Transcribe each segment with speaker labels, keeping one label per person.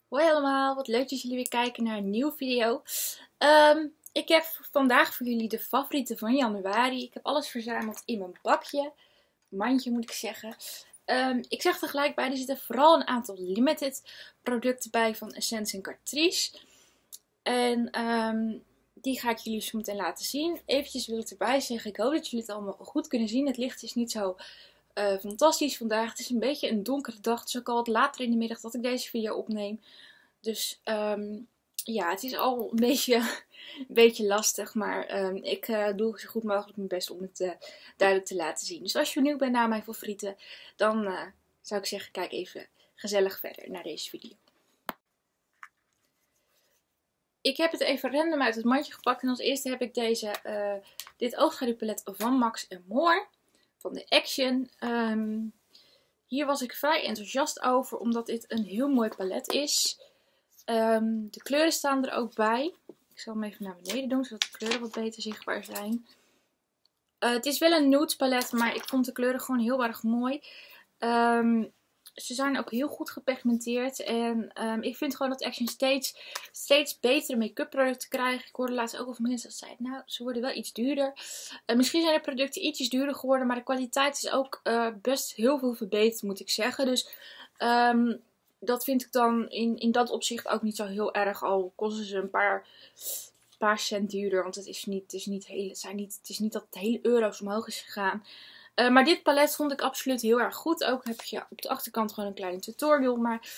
Speaker 1: Hoi allemaal, wat leuk dat jullie weer kijken naar een nieuwe video. Ik heb vandaag voor jullie de favorieten van januari. Ik heb alles verzameld in mijn bakje. Mandje moet ik zeggen. Ik zeg er gelijk bij, er zitten vooral een aantal limited producten bij van Essence en Catrice. En die ga ik jullie zo meteen laten zien. Eventjes wil ik erbij zeggen, ik hoop dat jullie het allemaal goed kunnen zien. Het licht is niet zo fantastisch vandaag. Het is een beetje een donkere dag. Het is ook al wat later in de middag dat ik deze video opneem. Dus ja, het is al een beetje lastig. Maar ik doe zo goed mogelijk mijn best om het duidelijk te laten zien. Dus als je benieuwd bent naar mijn favorieten, dan zou ik zeggen, kijk even gezellig verder naar deze video. Ik heb het even random uit het mandje gepakt. En als eerste heb ik dit oogschaduwpalet van Max More. Van de Action. Hier was ik vrij enthousiast over, omdat dit een heel mooi palet is. De kleuren staan er ook bij. Ik zal hem even naar beneden doen, zodat de kleuren wat beter zichtbaar zijn. Het is wel een nude palet, maar ik vond de kleuren gewoon heel erg mooi. Ze zijn ook heel goed gepigmenteerd. En ik vind gewoon dat Action steeds betere make-up producten krijgt. Ik hoorde laatst ook al van mensen dat zeiden, nou, ze worden wel iets duurder. Misschien zijn de producten ietsjes duurder geworden, maar de kwaliteit is ook best heel veel verbeterd, moet ik zeggen. Dus dat vind ik dan in dat opzicht ook niet zo heel erg. Al kosten ze een paar cent duurder. Want het is niet dat het hele euro's omhoog is gegaan. Maar dit palet vond ik absoluut heel erg goed. Ook heb je op de achterkant gewoon een kleine tutorial. Maar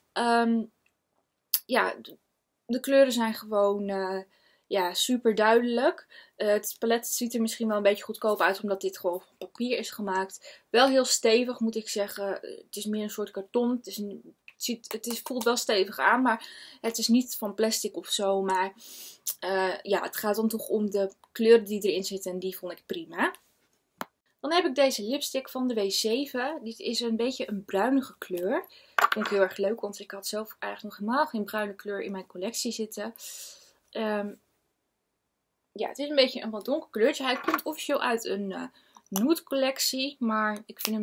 Speaker 1: ja, de kleuren zijn gewoon super duidelijk. Het palet ziet er misschien wel een beetje goedkoop uit, omdat dit gewoon van papier is gemaakt. Wel heel stevig, moet ik zeggen. Het is meer een soort karton. Het voelt wel stevig aan, maar het is niet van plastic of zo. Maar ja, het gaat dan toch om de kleuren die erin zitten en die vond ik prima. Dan heb ik deze lipstick van de W7. Dit is een beetje een bruinige kleur. Dat vond ik heel erg leuk, want ik had zelf eigenlijk nog helemaal geen bruine kleur in mijn collectie zitten. Ja, het is een beetje een wat donker kleurtje. Hij komt officieel uit een nude collectie, maar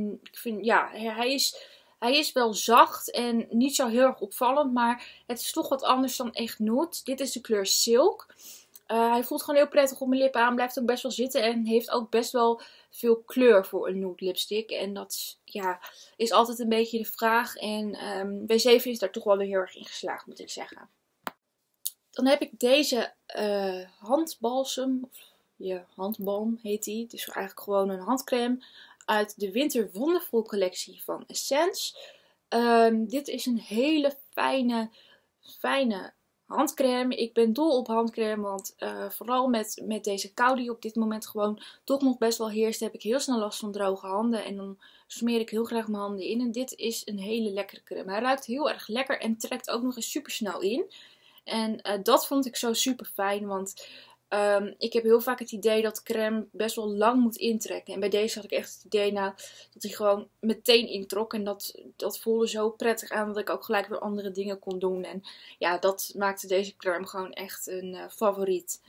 Speaker 1: hij is wel zacht en niet zo heel erg opvallend, maar het is toch wat anders dan echt nude. Dit is de kleur Silk. Hij voelt gewoon heel prettig op mijn lippen aan, blijft ook best wel zitten en heeft ook best wel veel kleur voor een nude lipstick. En dat is altijd een beetje de vraag. En W7 is daar toch wel weer heel erg in geslaagd, moet ik zeggen. Dan heb ik deze handbalsem, handbalm heet die. Het is eigenlijk gewoon een handcrème uit de Winter Wonderful collectie van Essence. Dit is een hele fijne handcrème. Ik ben dol op handcrème, want vooral met deze kou die op dit moment gewoon toch nog best wel heerst, heb ik heel snel last van droge handen. En dan smeer ik heel graag mijn handen in. En dit is een hele lekkere crème. Hij ruikt heel erg lekker en trekt ook nog eens super snel in. En dat vond ik zo super fijn, want ik heb heel vaak het idee dat crème best wel lang moet intrekken. En bij deze had ik echt het idee dat hij gewoon meteen introk. En dat voelde zo prettig aan dat ik ook gelijk weer andere dingen kon doen. En ja, dat maakte deze crème gewoon echt een favoriet.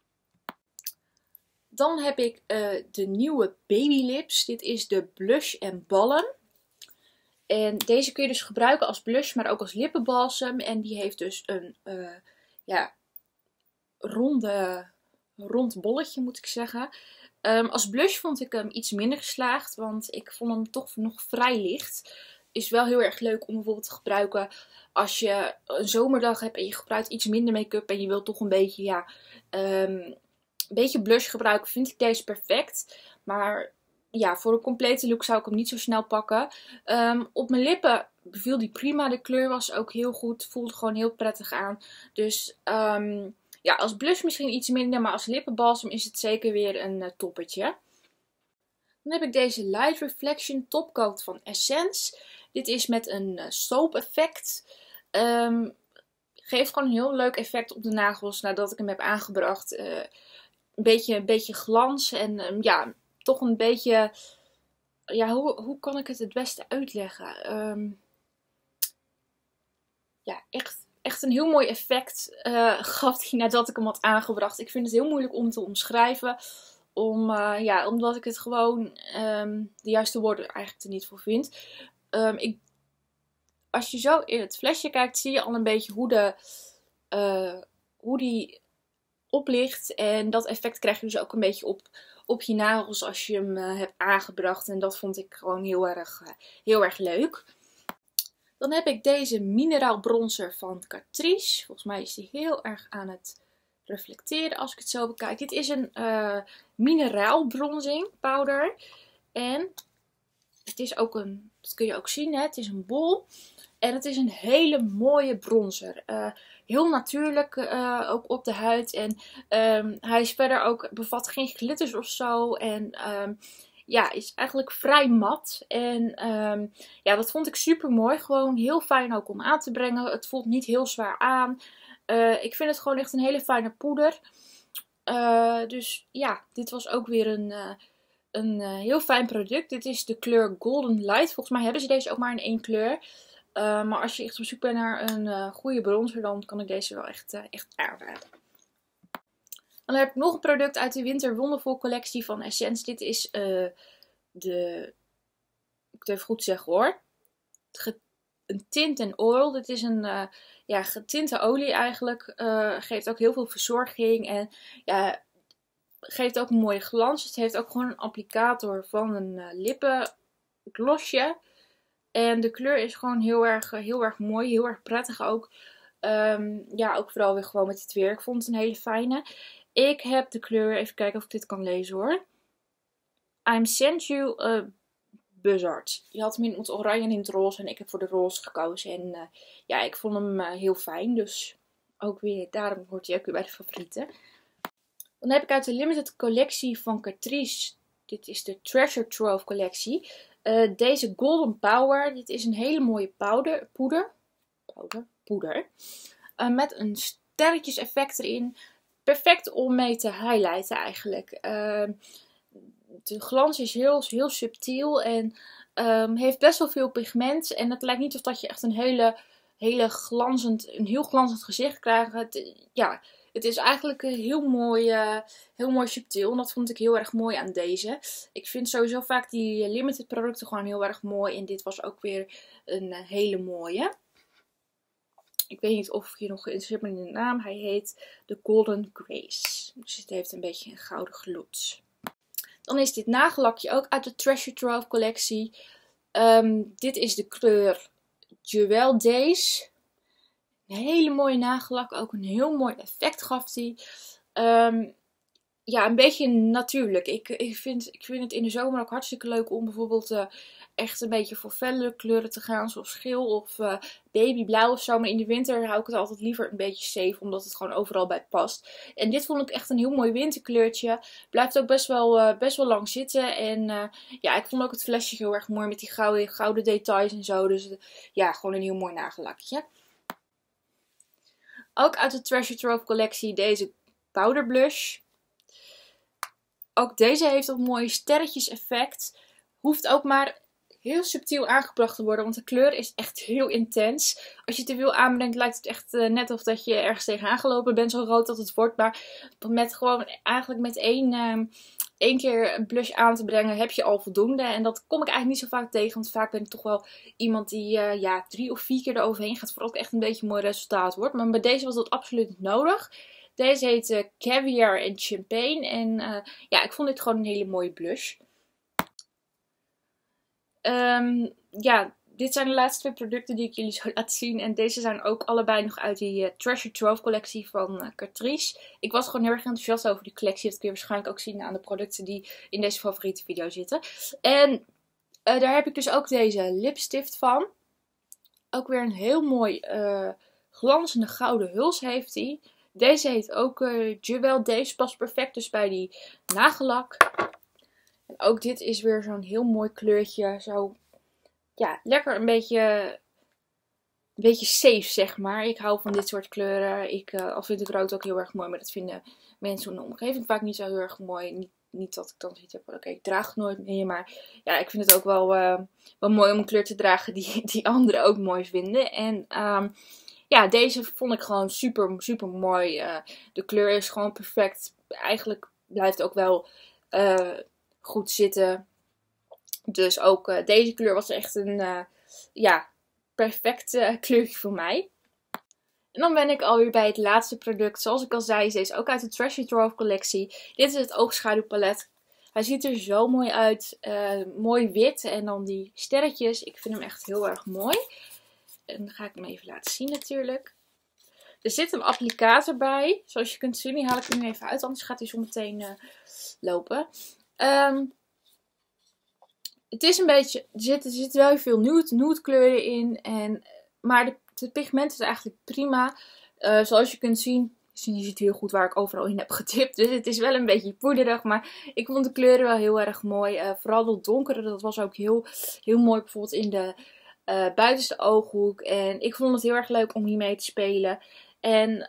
Speaker 1: Dan heb ik de nieuwe Baby Lips. Dit is de Blush and Balm. En deze kun je dus gebruiken als blush, maar ook als lippenbalsem. En die heeft dus een rond bolletje, moet ik zeggen. Als blush vond ik hem iets minder geslaagd, want ik vond hem toch nog vrij licht. Is wel heel erg leuk om bijvoorbeeld te gebruiken als je een zomerdag hebt en je gebruikt iets minder make-up en je wilt toch een beetje blush gebruiken, vind ik deze perfect. Maar ja, voor een complete look zou ik hem niet zo snel pakken. Op mijn lippen beviel die prima. De kleur was ook heel goed. Voelde gewoon heel prettig aan. Dus ja, als blush misschien iets minder. Maar als lippenbalsem is het zeker weer een toppetje. Dan heb ik deze Light Reflection Topcoat van Essence. Dit is met een soap effect. Geeft gewoon een heel leuk effect op de nagels nadat ik hem heb aangebracht. Een beetje glans en toch een beetje, hoe kan ik het beste uitleggen? Echt een heel mooi effect gaf hij nadat ik hem had aangebracht. Ik vind het heel moeilijk om te omschrijven. Omdat ik het gewoon de juiste woorden eigenlijk er niet voor vind. als je zo in het flesje kijkt, zie je al een beetje hoe die oplicht. En dat effect krijg je dus ook een beetje op je nagels als je hem hebt aangebracht. En dat vond ik gewoon heel erg leuk. Dan heb ik deze mineraal bronzer van Catrice. Volgens mij is die heel erg aan het reflecteren als ik het zo bekijk. Dit is een mineraal bronzing powder. En het is ook dat kun je ook zien, hè? Het is een bol. En het is een hele mooie bronzer. Heel natuurlijk ook op de huid. En hij is verder ook, bevat geen glitters of zo. En ja, is eigenlijk vrij mat. En ja, dat vond ik super mooi. Gewoon heel fijn ook om aan te brengen. Het voelt niet heel zwaar aan. Ik vind het gewoon echt een hele fijne poeder. Dus ja, dit was ook weer een heel fijn product. Dit is de kleur Golden Light. Volgens mij hebben ze deze ook maar in 1 kleur. Maar als je echt op zoek bent naar een goede bronzer, dan kan ik deze wel echt aanraden. Dan heb ik nog een product uit de Winter Wonderful collectie van Essence. Dit is ik moet even goed zeggen hoor, een tint en oil. Dit is een getinte olie eigenlijk. Geeft ook heel veel verzorging en ja, geeft ook een mooie glans. Het heeft ook gewoon een applicator van een lippenglossje. En de kleur is gewoon heel erg mooi, heel erg prettig ook. Ja, ook vooral weer gewoon met het weer. Ik vond het een hele fijne. Ik heb de kleur, even kijken of ik dit kan lezen hoor. I'm sent you a Buzzard. Je had hem in het oranje en in het roze en ik heb voor de roze gekozen. En ja, ik vond hem heel fijn. Dus ook weer, daarom hoort hij ook weer bij de favorieten. Dan heb ik uit de limited collectie van Catrice. Dit is de Treasure Trove collectie. Deze Golden Power. Dit is een hele mooie poeder. Met een sterretjes effect erin. Perfect om mee te highlighten eigenlijk. De glans is heel subtiel en heeft best wel veel pigment. En het lijkt niet of dat je echt een heel glanzend gezicht krijgt. Het is eigenlijk heel mooi subtiel. En dat vond ik heel erg mooi aan deze. Ik vind sowieso vaak die limited producten gewoon heel erg mooi. En dit was ook weer een hele mooie. Ik weet niet of ik hier nog geïnteresseerd ben in de naam. Hij heet de Golden Grace. Dus het heeft een beetje een gouden gloed. Dan is dit nagellakje ook uit de Treasure Trove collectie. Dit is de kleur Jewel Days. Een hele mooie nagellak. Ook een heel mooi effect gaf die. Ja, een beetje natuurlijk. Ik vind het in de zomer ook hartstikke leuk om bijvoorbeeld echt een beetje voor felle kleuren te gaan. Zoals geel of babyblauw of zo. Maar in de winter hou ik het altijd liever een beetje safe. Omdat het gewoon overal bij past. En dit vond ik echt een heel mooi winterkleurtje. Blijft ook best wel lang zitten. En ja, ik vond ook het flesje heel erg mooi met die gouden details en zo. Dus ja, gewoon een heel mooi nagellakje. Ook uit de Treasure Trove collectie deze powder blush. Ook deze heeft een mooi sterretjes effect. Hoeft ook maar heel subtiel aangebracht te worden. Want de kleur is echt heel intens. Als je te veel aanbrengt lijkt het echt net of dat je ergens tegenaan gelopen bent. Zo rood dat het wordt. Maar met één keer blush aan te brengen heb je al voldoende. En dat kom ik eigenlijk niet zo vaak tegen. Want vaak ben ik toch wel iemand die 3 of 4 keer eroverheen gaat. Voordat het echt een beetje een mooi resultaat wordt. Maar bij deze was dat absoluut niet nodig. Deze heet Caviar en Champagne. En ja, ik vond dit gewoon een hele mooie blush. Ja, dit zijn de laatste 2 producten die ik jullie zou laten zien. En deze zijn ook allebei nog uit die Treasure Trove collectie van Catrice. Ik was gewoon heel erg enthousiast over die collectie. Dat kun je waarschijnlijk ook zien aan de producten die in deze favoriete video zitten. En daar heb ik dus ook deze lipstift van. Ook weer een heel mooi glanzende gouden huls heeft hij. Deze heet ook Jewel Days. Past perfect dus bij die nagellak. En ook dit is weer zo'n heel mooi kleurtje. Zo, ja, lekker een beetje safe, zeg maar. Ik hou van dit soort kleuren. Al vind ik rood ook heel erg mooi. Maar dat vinden mensen in de omgeving vaak niet zo heel erg mooi. Niet dat ik dan zoiets heb van, oké, ik draag het nooit meer. Maar ja, ik vind het ook wel mooi om een kleur te dragen die anderen ook mooi vinden. En ja, deze vond ik gewoon super mooi. De kleur is gewoon perfect. Eigenlijk blijft het ook wel goed zitten. Dus ook deze kleur was echt perfecte kleurtje voor mij. En dan ben ik alweer bij het laatste product. Zoals ik al zei, is deze ook uit de Treasure Trove collectie. Dit is het oogschaduwpalet. Hij ziet er zo mooi uit. Mooi wit en dan die sterretjes. Ik vind hem echt heel erg mooi. En dan ga ik hem even laten zien natuurlijk. Er zit een applicator bij. Zoals je kunt zien, die haal ik er nu even uit. Anders gaat hij zo meteen lopen. Het is een beetje, er zitten wel veel nude kleuren in. Maar de pigment is eigenlijk prima. Zoals je kunt zien, je ziet heel goed waar ik overal in heb getipt. Dus het is wel een beetje poederig. Maar ik vond de kleuren wel heel erg mooi. Vooral dat donkere, dat was ook heel, heel mooi. Bijvoorbeeld in de buitenste ooghoek. En ik vond het heel erg leuk om hiermee te spelen. En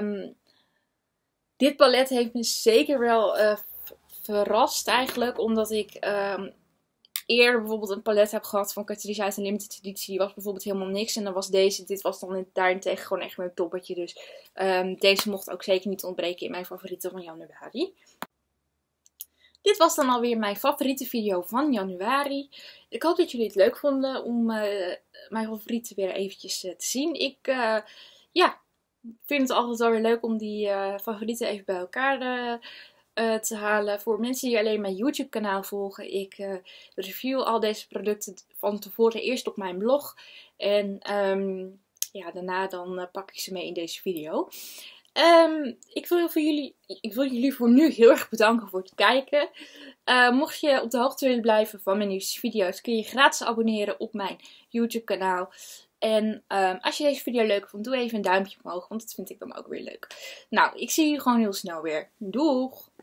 Speaker 1: dit palet heeft me zeker wel verrast eigenlijk. Omdat ik eerder bijvoorbeeld een palet heb gehad van Catrice uit een limited editie. Die was bijvoorbeeld helemaal niks. En dan was dit was dan daarentegen gewoon echt mijn toppertje. Dus deze mocht ook zeker niet ontbreken in mijn favorieten van januari. Dit was dan alweer mijn favoriete video van januari. Ik hoop dat jullie het leuk vonden om mijn favorieten weer eventjes te zien. Ik vind het altijd wel weer leuk om die favorieten even bij elkaar te halen. Voor mensen die alleen mijn YouTube kanaal volgen. Ik review al deze producten van tevoren eerst op mijn blog. En daarna dan pak ik ze mee in deze video. Ik wil jullie voor nu heel erg bedanken voor het kijken. Mocht je op de hoogte willen blijven van mijn nieuwste video's, kun je gratis abonneren op mijn YouTube kanaal. En als je deze video leuk vond, doe even een duimpje omhoog, want dat vind ik dan ook weer leuk. Nou, ik zie jullie gewoon heel snel weer. Doeg!